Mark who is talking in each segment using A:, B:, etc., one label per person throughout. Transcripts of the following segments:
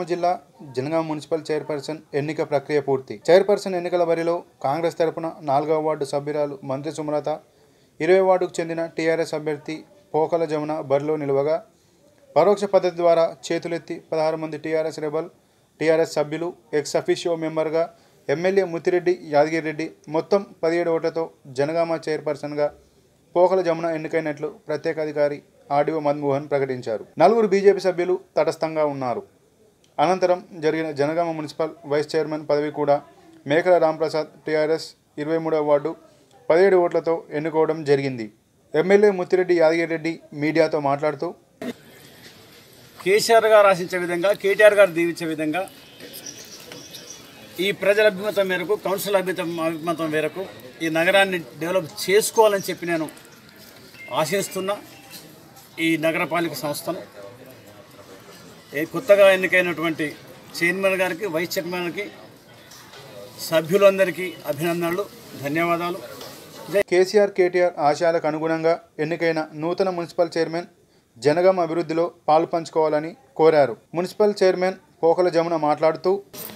A: జిల్లా Janagama municipal chairperson ఎన్నిక ప్రక్రియ పూర్తి. చైర్పర్సన్ ఎన్నికల బరిలో కాంగ్రెస్ తరపున 4వ వార్డు సభ్యురాలు మంత్రి సుమలత, 20వ వార్డుకు చెందిన టీఆర్ఎస్ అభ్యర్థి పోకల జమున బరిలో నిలువగా పరోక్ష పద్ధతి ద్వారా చేతులెత్తి 16 మంది టీఆర్ఎస్ సభ్యులు ఎక్స్ అఫీషియో మెంబర్గా ఎమ్మెల్యే ముత్తిరెడ్డి యాదగిరిరెడ్డి మొత్తం 17 ఓట్లతో జనగామ చైర్పర్సన్గా పోకల జమున ఎన్నికైనట్లు ప్రత్యేక అధికారి ఆర్డీఓ మన్మోహన్ ప్రకటించారు. 4 బీజేపీ సభ్యులు తటస్థంగా ఉన్నారు. అనంతరం జరిగిన జనగామ మున్సిపల్ వైస్ చైర్మన్ పదవి కూడా మేకల రాంప్రసాద్ టీఆర్ఎస్ 23వ వార్డు 17 ఓట్లతో ఎన్నుకోవడం జరిగింది. ఎమ్మెల్యే ముత్తిరెడ్డి యాదగిరిరెడ్డి మీడియాతో మాట్లాడుతూ
B: కేసీఆర్ గారు ఆశించే విధంగా, కేటీఆర్ గారు దీవించే విధంగా ఈ ప్రజల అభిమతం మేరకు, కౌన్సిల్ అభిమతం మేరకు ఈ నగరాన్ని డెవలప్ చేసుకోవాలని చెప్పి నేను ఆశిస్తున్నా. ఈ నగరపాలిక సంస్థను కొత్తగా ఎన్నికైనటువంటి చైర్మన్ గారికి, వైస్ చైర్మన్కి, సభ్యులందరికీ అభినందనలు, ధన్యవాదాలు.
A: కేసీఆర్ కేటీఆర్ ఆశయాలకు అనుగుణంగా ఎన్నికైన నూతన మున్సిపల్ చైర్మన్ జనగామ అభివృద్ధిలో పాలు పంచుకోవాలని కోరారు. మున్సిపల్ చైర్మన్ పోకల జమున మాట్లాడుతూ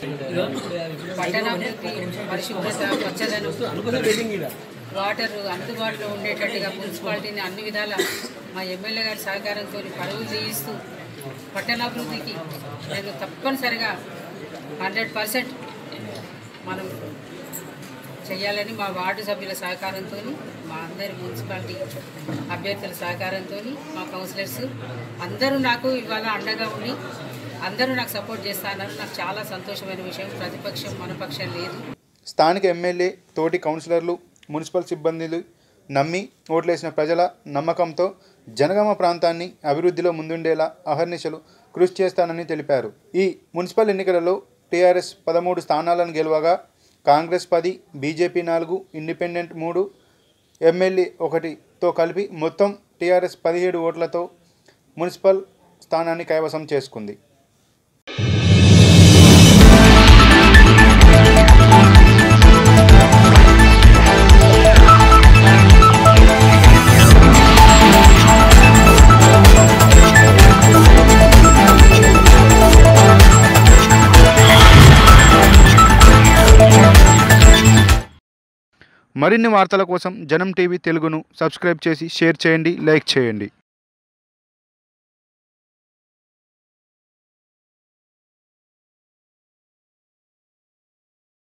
C: వాటర్ అందుబాటులో ఉండేటట్టుగా మున్సిపాలిటీని అన్ని విధాల మా ఎమ్మెల్యే గారి సహకారంతో పరుగులు చేయిస్తూ పట్టణాభివృద్ధికి నేను తప్పనిసరిగా 100% మనం చేయాలని మా వార్డు సభ్యుల సహకారంతో, మా అందరి మున్సిపాలిటీ అభ్యర్థుల సహకారంతో, మా కౌన్సిలర్స్ అందరూ నాకు ఇవాళ అండగా ఉండి అందరూ నాకు సపోర్ట్ చేస్తున్నారు. నాకు చాలా సంతోషమైన విషయం. ప్రతిపక్షం మనపక్షం లేదు.
A: స్థానిక ఎమ్మెల్యే, తోటి కౌన్సిలర్లు, మున్సిపల్ సిబ్బందిలు నమ్మి ఓట్లేసిన ప్రజల నమ్మకంతో జనగామ ప్రాంతాన్ని అభివృద్ధిలో ముందుండేలా అహర్నిశలు కృషి చేస్తానని తెలిపారు. ఈ మున్సిపల్ ఎన్నికలలో టీఆర్ఎస్ 13 స్థానాలను గెలవగా కాంగ్రెస్ 10, బీజేపీ 4, ఇండిపెండెంట్ 3, ఎమ్మెల్యే 1తో కలిపి మొత్తం టీఆర్ఎస్ 17 ఓట్లతో మున్సిపల్ స్థానాన్ని కైవసం చేసుకుంది. మరిన్ని వార్తల కోసం జనం టీవీ తెలుగును సబ్స్క్రైబ్ చేసి షేర్ చేయండి, లైక్ చేయండి.